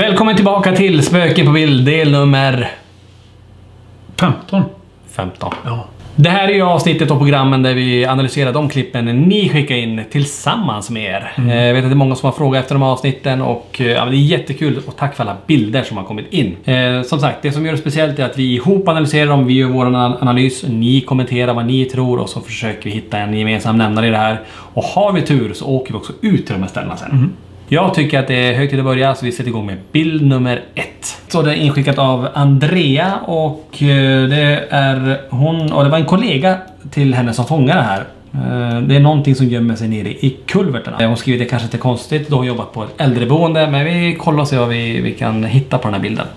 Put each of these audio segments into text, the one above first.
Välkommen tillbaka till Spöken på bild, del nummer 15. Ja. Det här är ju avsnittet av programmen där vi analyserar de klippen ni skickar in tillsammans med er. Jag vet att det är många som har frågat efter de här avsnitten och ja, det är jättekul och tack för alla bilder som har kommit in. Som sagt, det som gör det speciellt är att vi ihop analyserar dem, vi gör vår analys, ni kommenterar vad ni tror och så försöker vi hitta en gemensam nämnare i det här. Och har vi tur så åker vi också ut till de här ställena sen. Jag tycker att det är högt till att börja så vi sätter igång med bild nummer 1. Så det är inskickat av Andrea och det är hon och det var en kollega till henne som fångade det här. Det är någonting som gömmer sig nere i kulverterna. Hon skriver det kanske inte konstigt då hon jobbat på ett äldreboende, men vi kollar och ser vad vi kan hitta på den här bilden.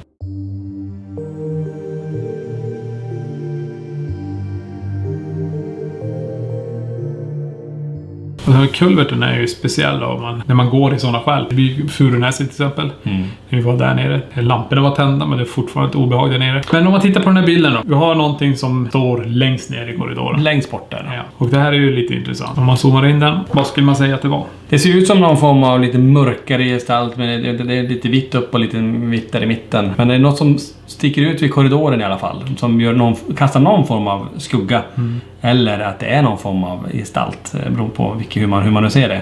Den här kulverten är ju speciell när man går i sådana skäl. Vid Furunäset till exempel. Vi var där nere. Lamporna var tända men det är fortfarande ett obehag där nere. Men om man tittar på den här bilden då. Vi har någonting som står längst ner i korridoren. Längst bort där. Ja. Och det här är ju lite intressant. Om man zoomar in den, vad skulle man säga att det var? Det ser ut som någon form av lite mörkare gestalt, men det är lite vitt upp och lite vitt där i mitten. Men det är något som sticker ut vid korridoren i alla fall. Som kastar någon form av skugga. Eller att det är någon form av gestalt. Beroende på hur man nu ser det.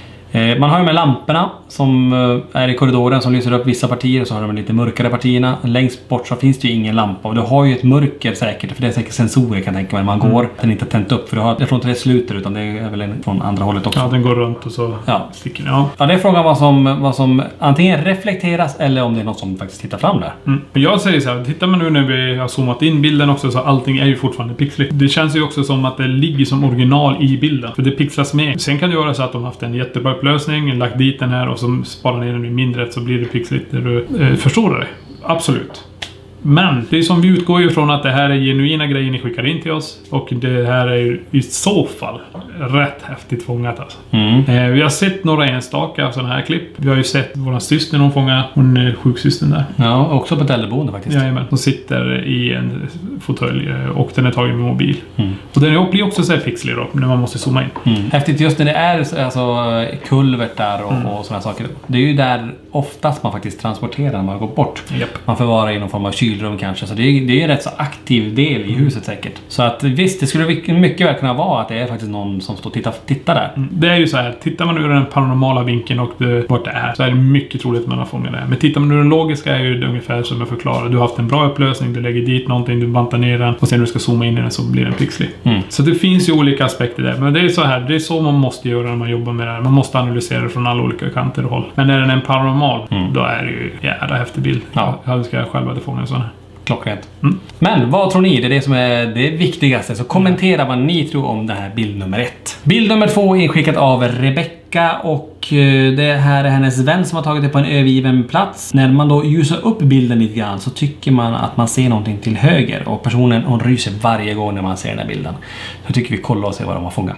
Man har ju med lamporna som är i korridoren som lyser upp vissa partier och så har de lite mörkare partierna. Längst bort så finns det ju ingen lampa och du har ju ett mörker säkert, för det är säkert sensorer kan jag tänka mig när man går. Den är inte tänt upp för jag tror inte det sluter utan det är väl från andra hållet också. Ja, den går runt och så sticker den. Ja, det är frågan vad som antingen reflekteras eller om det är något som faktiskt tittar fram där. Jag säger så här, tittar man nu när vi har zoomat in bilden också så allting är ju fortfarande pixligt. Det känns ju också som att det ligger som original i bilden, för det pixlas med. Sen kan det göra så att de har haft en jättebra upplösning, lagt dit den här och så sparar ner den i mindre så blir det pixligt där du förstår det. Absolut. Men det är som vi utgår ju från att det här är genuina grejer ni skickar in till oss. Och det här är ju i så fall rätt häftigt fångat alltså. Vi har sett några enstaka sådana här klipp. Vi har ju sett våran syster hon fångar. Hon är sjuksystern där. Ja, också på ett äldreboende faktiskt. Jajamän. Hon sitter i en fåtölj och den är tagen med mobil. Och den blir också så här pixlig då när man måste zooma in. Häftigt just när det är alltså, kulvert där och sådana saker. Det är ju där oftast man faktiskt transporterar när man går bort. Man förvarar i någon form av kylrum kanske. Så det är en rätt så aktiv del i huset säkert. Så att visst, det skulle mycket väl kunna vara att det är faktiskt någon som står och tittar där. Det är ju så här, tittar man ur den paranormala vinkeln och vart det är så är det mycket troligt att man har fångat det. Men tittar man ur den logiska är ju det ungefär som jag förklarar. Du har haft en bra upplösning, du lägger dit någonting, du bantar ner den och sen när du ska zooma in i den så blir den pixlig. Så det finns ju olika aspekter där. Men det är så här, det är så man måste göra när man jobbar med det här. Man måste analysera det från alla olika kanter och håll. Men när den är en paranormal, då är det ju jävla häftig bild. Ja. Jag önskar jag själv hade fångat en sån här. Klockrent. Men vad tror ni? Det är det som är det viktigaste. Så kommentera vad ni tror om det här bild nummer 1. Bild nummer 2 är inskickat av Rebecca och det här är hennes vän som har tagit det på en övergiven plats. När man då ljusar upp bilden lite grann så tycker man att man ser någonting till höger och personen hon ryser varje gång när man ser den här bilden. Så tycker vi kolla och se vad de har fångat.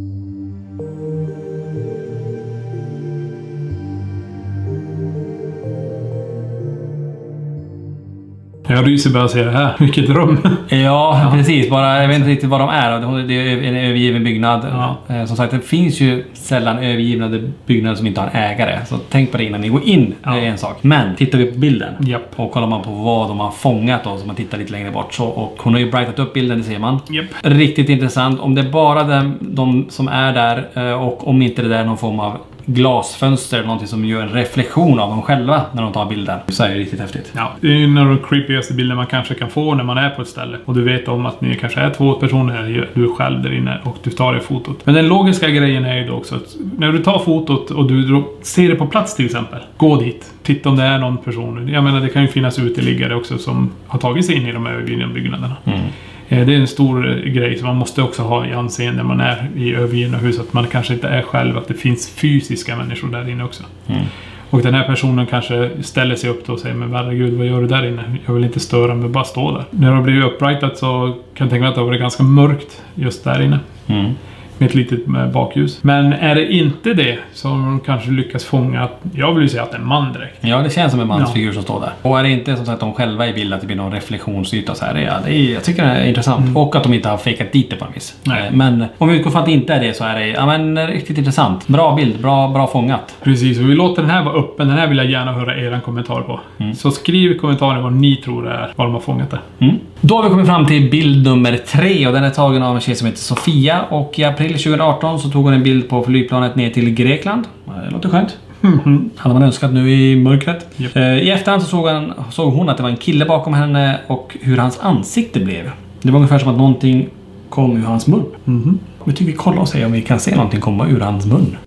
Jag ryser bara att se det här. Vilket rum. Ja, precis. Bara, jag vet inte riktigt vad de är. Det är en övergiven byggnad. Som sagt, det finns ju sällan övergivna byggnader som inte har en ägare. Så tänk på det innan ni går in. Det är en sak. Men tittar vi på bilden och kollar man på vad de har fångat då, så man tittar lite längre bort. Och hon har ju brightat upp bilden, det ser man. Riktigt intressant. Om det är bara de som är där och om inte det där är någon form av glasfönster, någonting som gör en reflektion av dem själva när de tar bilden. Så är det riktigt häftigt. Ja, det är ju en av de creepigaste bilder man kanske kan få när man är på ett ställe. Och du vet om att ni kanske är 2 personer eller du är själv där inne och du tar det fotot. Men den logiska grejen är ju då också att när du tar fotot och du ser det på plats till exempel, gå dit. Titta om det är någon person. Jag menar, det kan ju finnas uteliggare också som har tagit sig in i de övergivna byggnaderna. Det är en stor grej som man måste också ha i anseende när man är i övergivna hus. Att man kanske inte är själv, att det finns fysiska människor där inne också. Och den här personen kanske ställer sig upp då och säger, men herregud, vad gör du där inne? Jag vill inte störa mig, bara stå där. När det blir upprightat så kan jag tänka mig att det har varit ganska mörkt just där inne. med ett litet bakljus. Men är det inte det som de kanske lyckas fånga, att jag vill ju säga att det är en man direkt. Ja, det känns som en mansfigur som står där. Och är det inte som sagt de själva i bild att det blir någon reflektionsyta så här, jag tycker det är intressant. Och att de inte har fejkat dit det på en vis. Men om vi utgår från att det inte är det så är det riktigt intressant. Bra bild, bra fångat. Precis, och vi låter den här vara öppen. Den här vill jag gärna höra er kommentar på. Så skriv i kommentaren vad ni tror det är, vad de har fångat det. Då har vi kommit fram till bild nummer 3 och den är tagen av en tjej som heter Sofia. Och i april 2018 så tog hon en bild på flygplanet ner till Grekland. Det låter skönt. Hade man önskat nu i mörkret. Yep. I efterhand så såg hon att det var en kille bakom henne och hur hans ansikte blev. Det var ungefär som att någonting kom ur hans mun. Vi tycker vi kollar och ser om vi kan se någonting komma ur hans mun.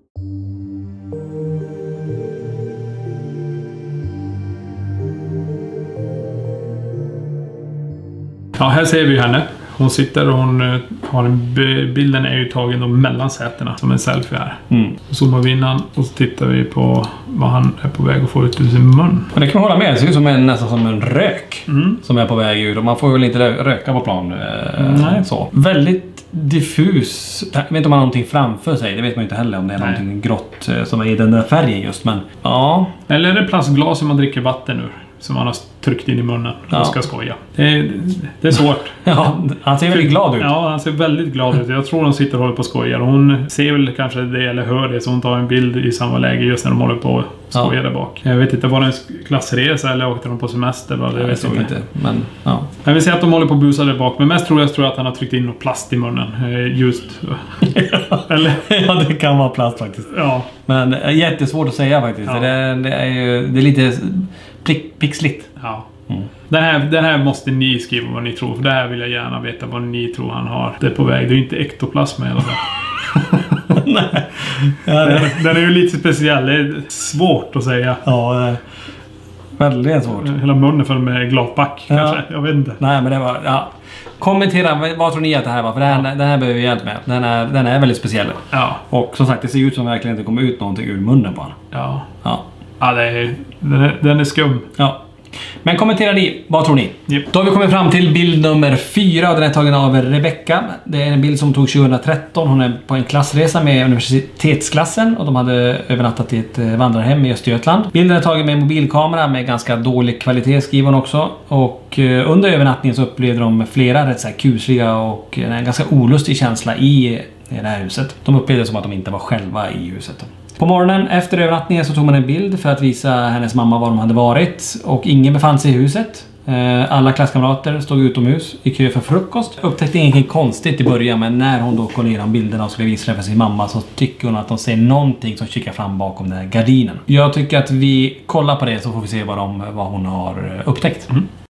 Ja, här ser vi henne. Hon sitter och hon har bilden är ju tagen då mellan sätena som en selfie här. Så zoomar vi in och så tittar vi på vad han är på väg att få ut ur sin mun. Och det kan man hålla med, det ser ut som nästan som en rök som är på väg ut. Och man får väl inte röka på plan. Nej. Så. Väldigt diffus. Jag vet inte om man har någonting framför sig. Det vet man inte heller om det är någonting grått som är i den där färgen just. Men ja. Eller är det plastglas som man dricker vatten ur? Som han har tryckt in i munnen och ska skoja. Det är svårt. Ja, han ser väldigt glad ut. Ja, han ser väldigt glad ut. Jag tror de sitter och håller på att skoja. Hon ser väl kanske det eller hör det, så hon tar en bild i samma läge just när de håller på att skoja där bak. Jag vet inte, var det en klassresa eller åkte de på semester? Det vet jag inte. Men, ja. Jag vill säga att de håller på att busa där bak. Men mest tror jag att han har tryckt in något plast i munnen. Just. Eller? Ja, det kan vara plast faktiskt. Ja. Men jättesvårt att säga faktiskt. Ja. Det är lite pixligt. Ja. Den här måste ni skriva vad ni tror. För det här vill jag gärna veta vad ni tror han har. Det är på väg. Det är inte ektoplasma i alla fall. Nej. Ja, den är ju lite speciell. Det är svårt att säga. Ja, väldigt svårt. Hela munnen full med glatback kanske. Jag vet inte. Nej, men det var... Ja. Kommentera, vad tror ni att det här var? För den här behöver vi hjälp med. Den är väldigt speciell. Ja. Och som sagt, det ser ut som verkligen inte kommer ut någonting ur munnen på honom. Ja, den är skum. Ja. Men kommentera ni, vad tror ni? Yep. Då har vi kommit fram till bild nummer 4 och den är tagen av Rebecca. Det är en bild som tog 2013. Hon är på en klassresa med universitetsklassen och de hade övernattat i ett vandrarhem i Östergötland. Bilden är tagen med en mobilkamera med ganska dålig kvalitet, skriver hon också. Och under övernattningen så upplevde de flera rätt så här kusliga och en ganska olustig känsla i det här huset. De upplevde som att de inte var själva i huset. På morgonen efter övernattningen så tog man en bild för att visa hennes mamma var de hade varit. Och ingen befann sig i huset. Alla klasskamrater stod utomhus i kö för frukost. Upptäckte ingenting konstigt i början, men när hon då kollade igenom bilderna och skulle visa det för sin mamma så tycker hon att de ser någonting som kikar fram bakom den här gardinen. Jag tycker att vi kollar på det så får vi se vad hon har upptäckt.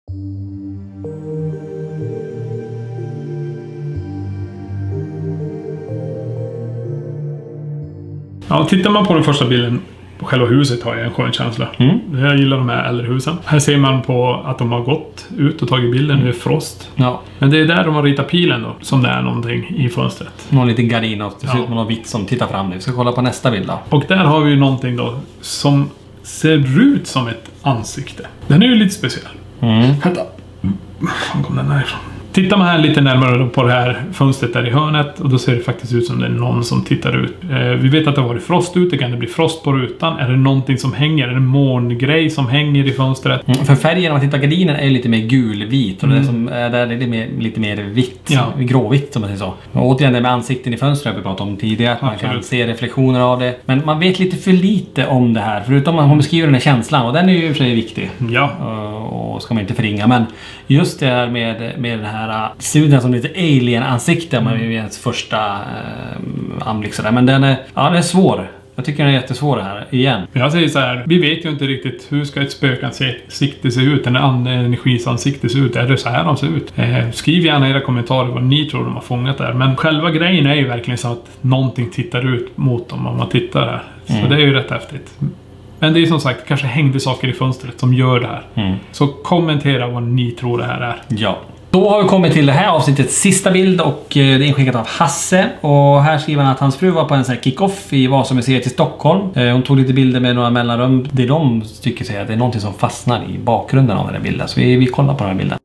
Ja, tittar man på den första bilden på själva huset har jag en skön känsla. Jag gillar de här äldre husen. Här ser man på att de har gått ut och tagit bilden. Det är frost. Ja. Men det är där de har ritat pilen då. Som det är någonting i fönstret. Någon liten gardin och det ser ut som något vitt som tittar fram nu. Vi ska kolla på nästa bild då. Och där har vi ju någonting då som ser ut som ett ansikte. Den är ju lite speciell. Vänta. Var kom den härifrån? Tittar man här lite närmare på det här fönstret där i hörnet och då ser det faktiskt ut som det är någon som tittar ut. Vi vet att det har varit frost ute, kan det bli frost på rutan? Är det någonting som hänger? Är det en mångrej som hänger i fönstret? För färgen om man tittar gardinen är lite mer gulvit och det som är där är lite mer vitt, gråvitt som man säger så. Och återigen det med ansikten i fönstret har vi pratat om tidigare, man kan se reflektioner av det. Men man vet lite för lite om det här, förutom att hon beskriver den här känslan och den är ju i och för sig viktig. Ja. Och ska man inte förringa, men just det här med den här studien som lite alien-ansikte man är ens första anblick sådär. Men den är svår. Jag tycker den är jättesvår här igen. Jag säger så här, vi vet ju inte riktigt hur ska ett spökansikte se ut, en energisansikte se ut. Är det så här de ser ut? Skriv gärna i era kommentarer vad ni tror de har fångat där. Men själva grejen är ju verkligen så att någonting tittar ut mot dem om man tittar här. Så det är ju rätt häftigt. Men det är som sagt, kanske hängde saker i fönstret som gör det här. Så kommentera vad ni tror det här är. Ja. Då har vi kommit till det här avsnittets sista bild och det är inskickat av Hasse. Och här skriver han att hans fru var på en sån här kick-off i Vasamuseet i Stockholm. Hon tog lite bilder med några mellanrum. Det de tycker sig att det är någonting som fastnar i bakgrunden av den här bilden. Så vi kollar på den här bilden.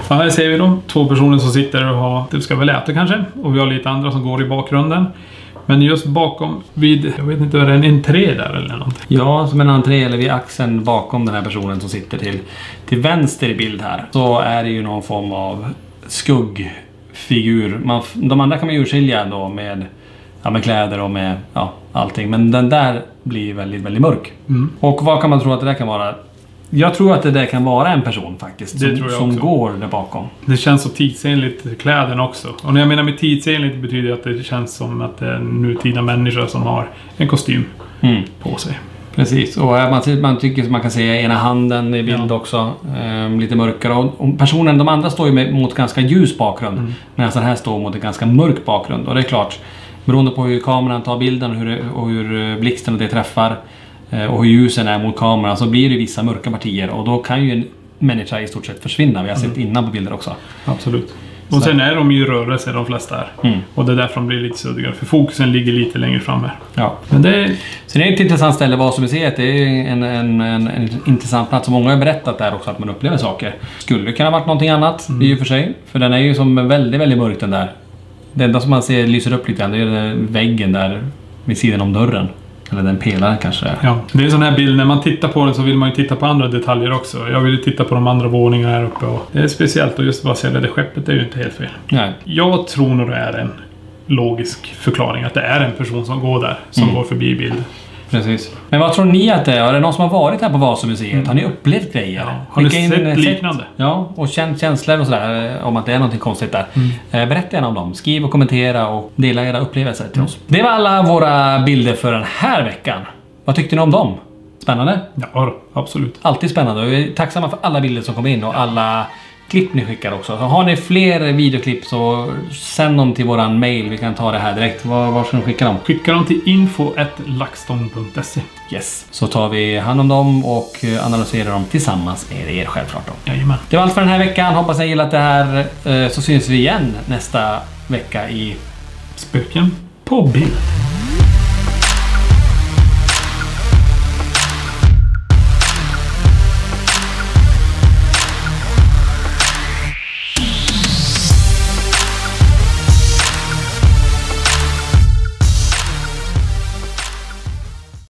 Ja, här ser vi dem. 2 personer som sitter och har, det ska väl äta kanske. Och vi har lite andra som går i bakgrunden. Men just bakom, jag vet inte, är det en entré där eller någonting? Ja, som en entré eller vid axeln bakom den här personen som sitter till vänster i bild här. Så är det ju någon form av skuggfigur. De andra kan man ju urskilja då med kläder och med allting. Men den där blir väldigt, väldigt mörk. Och vad kan man tro att det där kan vara? Jag tror att det där kan vara en person faktiskt. Som går där bakom. Det känns så tidsenligt kläderna också. Och när jag menar med tidsenligt betyder det att det känns som att det är en nutida människa som har en kostym på sig. Precis, och man tycker att man kan se ena handen i bild också. Lite mörkare. Och personen, de andra står ju mot ganska ljus bakgrund. Medan den här står mot en ganska mörk bakgrund. Och det är klart, beroende på hur kameran tar bilden och hur blixten det träffar och hur ljusen är mot kameran, så blir det vissa mörka partier. Och då kan ju en människa i stort sett försvinna. Vi har sett innan på bilder också. Absolut. Och sen är de ju i rörelse, de flesta är. Och det är därför de blir lite suddigare. För fokusen ligger lite längre framme. Ja. Men sen är det ett intressant ställe, Vasamuseet. Det är en intressant plats. Och många har berättat där också att man upplever saker. Skulle kunna ha varit någonting annat i och för sig. För den är ju som väldigt, väldigt mörk den där. Det enda som man ser lyser upp lite grann, det är den väggen där vid sidan om dörren. Eller den pelaren kanske. Ja, det är en sån här bild. När man tittar på den så vill man ju titta på andra detaljer också. Jag vill titta på de andra våningarna här uppe. Och det är speciellt, och just bara se det skeppet är ju inte helt fel. Nej. Jag tror nog det är en logisk förklaring. Att det är en person som går där. Som går förbi bild. Precis. Men vad tror ni att det är? Är det någon som har varit här på Vasamuseet? Har ni upplevt grejer? Ja. Har ni sett liknande? Ja, och känt känslor och sådär om att det är något konstigt där. Berätta gärna om dem. Skriv och kommentera och dela era upplevelser till oss. Det var alla våra bilder för den här veckan. Vad tyckte ni om dem? Spännande? Ja, absolut. Alltid spännande. Vi är tacksamma för alla bilder som kommer in och alla klipp ni skickar också. Så har ni fler videoklipp så sänd dem till våran mail. Vi kan ta det här direkt. Var ska ni skicka dem? Skicka dem till info@laxton.se. Yes. Så tar vi hand om dem och analyserar dem tillsammans med er självklart då. Jajamän. Det var allt för den här veckan. Hoppas ni gillat det här. Så syns vi igen nästa vecka i Spöken på bild.